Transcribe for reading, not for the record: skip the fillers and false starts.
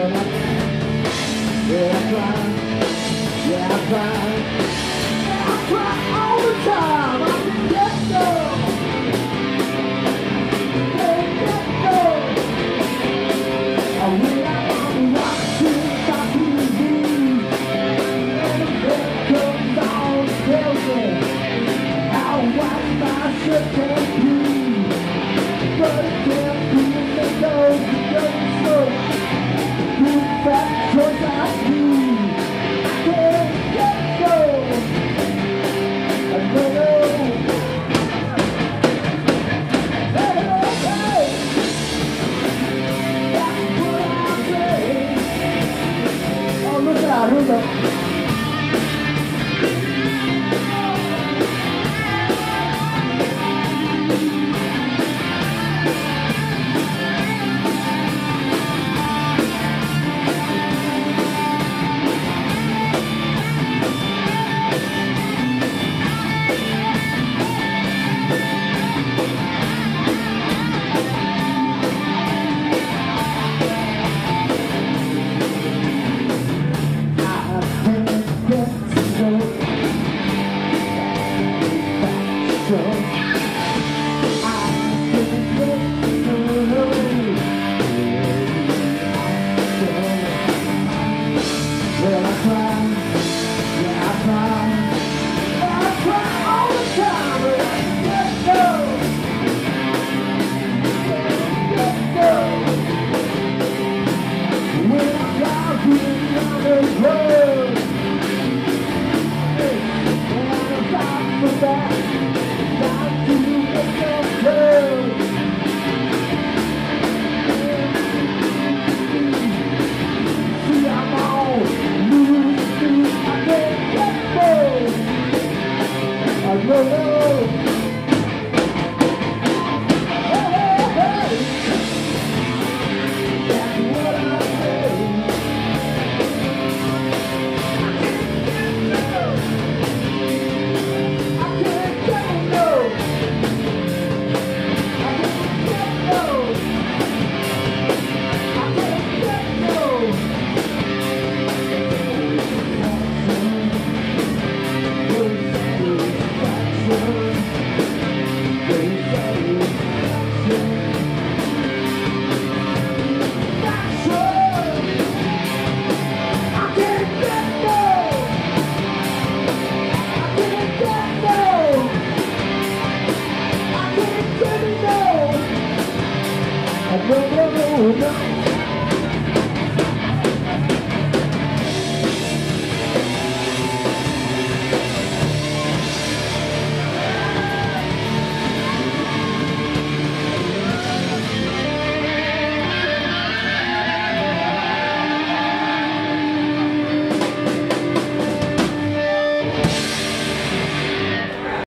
Yeah, I cry. Yeah, I cry. Yeah, I cry all the time. I can get go. Can't get go. I went out on the rock to my TV. And the bed comes on, tells me how white my shirt can be. But it can't be the nose that doesn't smoke. Big fat choice I do. Can't get go. I don't know. Hey, hey, that's what I say. Oh, look out, here we go.